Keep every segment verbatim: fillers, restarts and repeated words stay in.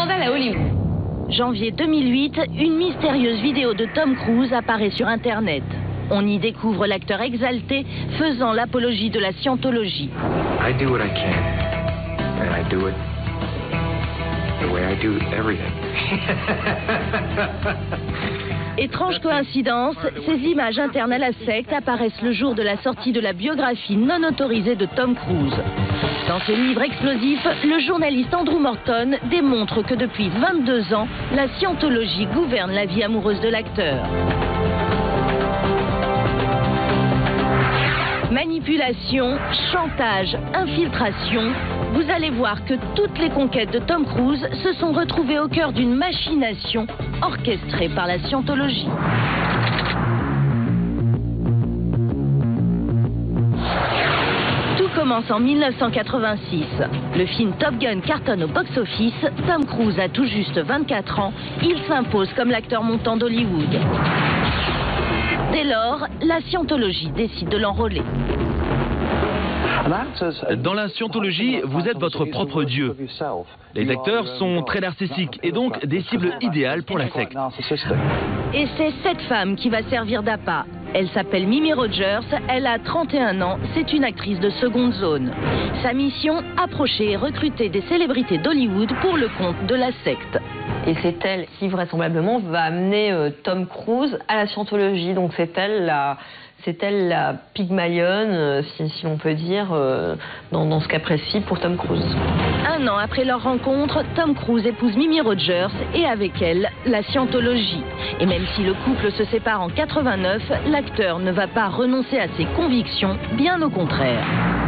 scandale à Hollywood. Janvier deux mille huit, une mystérieuse vidéo de Tom Cruise apparaît sur Internet. On y découvre l'acteur exalté faisant l'apologie de la scientologie. I do what I can, and I do it the way I do everything. Étrange coïncidence, ces images internes à la secte apparaissent le jour de la sortie de la biographie non autorisée de Tom Cruise. Dans ce livre explosif, le journaliste Andrew Morton démontre que depuis vingt-deux ans, la scientologie gouverne la vie amoureuse de l'acteur. Manipulation, chantage, infiltration, vous allez voir que toutes les conquêtes de Tom Cruise se sont retrouvées au cœur d'une machination orchestrée par la scientologie. Tout commence en mille neuf cent quatre-vingt-six. Le film Top Gun cartonne au box-office. Tom Cruise a tout juste vingt-quatre ans. Il s'impose comme l'acteur montant d'Hollywood. Dès lors, la scientologie décide de l'enrôler. Dans la scientologie, vous êtes votre propre dieu. Les acteurs sont très narcissiques et donc des cibles idéales pour la secte. Et c'est cette femme qui va servir d'appât. Elle s'appelle Mimi Rogers, elle a trente et un ans, c'est une actrice de seconde zone. Sa mission, approcher et recruter des célébrités d'Hollywood pour le compte de la secte. Et c'est elle qui vraisemblablement va amener euh, Tom Cruise à la scientologie. Donc c'est elle la, c'est elle la Pygmalion, euh, si, si l'on peut dire, euh, dans, dans ce cas précis pour Tom Cruise. Un an après leur rencontre, Tom Cruise épouse Mimi Rogers et avec elle, la scientologie. Et même si le couple se sépare en quatre-vingt-neuf, l'acteur ne va pas renoncer à ses convictions, bien au contraire.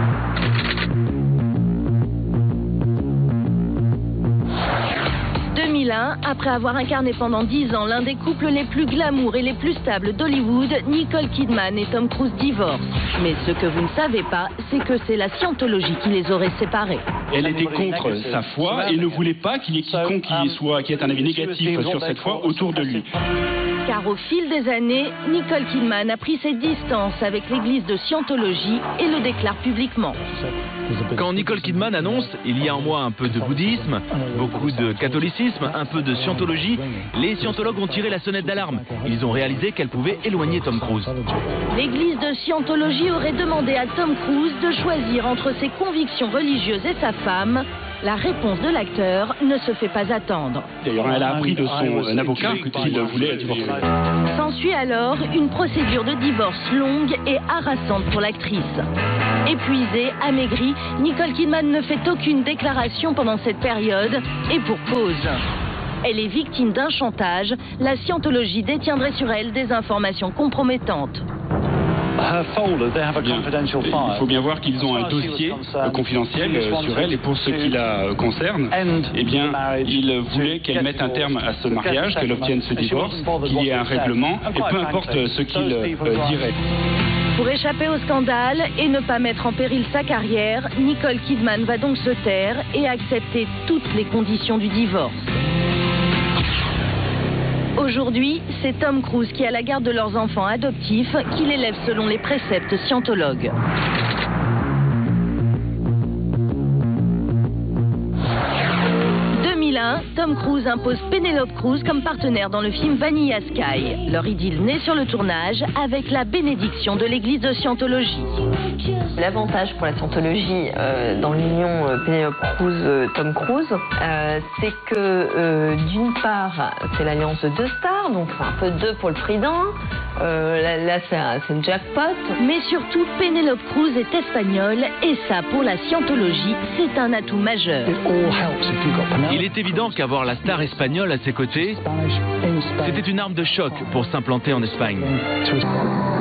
deux mille un, après avoir incarné pendant dix ans l'un des couples les plus glamour et les plus stables d'Hollywood, Nicole Kidman et Tom Cruise divorcent. Mais ce que vous ne savez pas, c'est que c'est la scientologie qui les aurait séparés. Elle était contre sa foi et ne voulait pas qu'il y ait quiconque qui soit, qui ait un avis négatif sur cette foi autour de lui. Car au fil des années, Nicole Kidman a pris ses distances avec l'église de Scientologie et le déclare publiquement. Quand Nicole Kidman annonce « il y a en moi un peu de bouddhisme, beaucoup de catholicisme, un peu de scientologie », les scientologues ont tiré la sonnette d'alarme. Ils ont réalisé qu'elle pouvait éloigner Tom Cruise. L'église de Scientologie aurait demandé à Tom Cruise de choisir entre ses convictions religieuses et sa femme. La réponse de l'acteur ne se fait pas attendre. D'ailleurs, elle a appris de son avocat qu'il voulait divorcer. S'ensuit alors une procédure de divorce longue et harassante pour l'actrice. Épuisée, amaigrie, Nicole Kidman ne fait aucune déclaration pendant cette période, et pour cause. Elle est victime d'un chantage. La scientologie détiendrait sur elle des informations compromettantes. Bien, il faut bien voir qu'ils ont un dossier euh, confidentiel euh, sur elle et pour ce qui la euh, concerne, eh bien, ils voulaient qu'elle mette un terme à ce mariage, qu'elle obtienne ce divorce, qu'il y ait un règlement et peu importe ce qu'il euh, dirait. Pour échapper au scandale et ne pas mettre en péril sa carrière, Nicole Kidman va donc se taire et accepter toutes les conditions du divorce. Aujourd'hui, c'est Tom Cruise qui a la garde de leurs enfants adoptifs, qui l'élève selon les préceptes scientologues. deux mille un, Tom Cruise impose Penelope Cruz comme partenaire dans le film Vanilla Sky. Leur idylle naît sur le tournage avec la bénédiction de l'église de Scientologie. L'avantage pour la scientologie euh, dans l'union euh, Penelope Cruz-Tom Cruise, euh, c'est que euh, d'une part, c'est l'alliance de deux stars, donc un peu deux pour le prix d'un. Euh, là, là c'est le jackpot. Mais surtout, Penelope Cruz est espagnole et ça, pour la scientologie, c'est un atout majeur. Il est évident qu'avoir la star espagnole à ses côtés, c'était une arme de choc pour s'implanter en Espagne.